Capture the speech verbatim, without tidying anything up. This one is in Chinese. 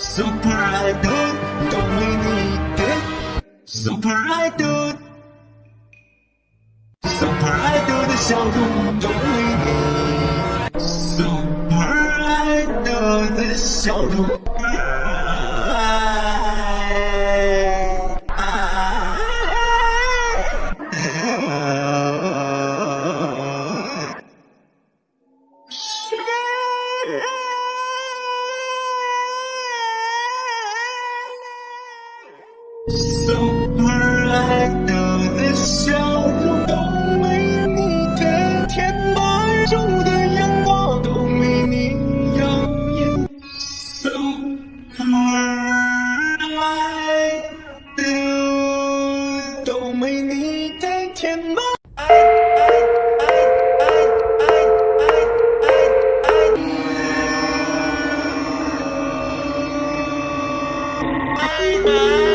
Super Idol 都为你给 Super Idol Super Idol 的笑容都为你 Super Idol 的笑容。Super Idol 的笑容都为你的填满中的阳光都为你耀眼。Super Idol 都为你的填满。爱爱爱爱爱爱爱爱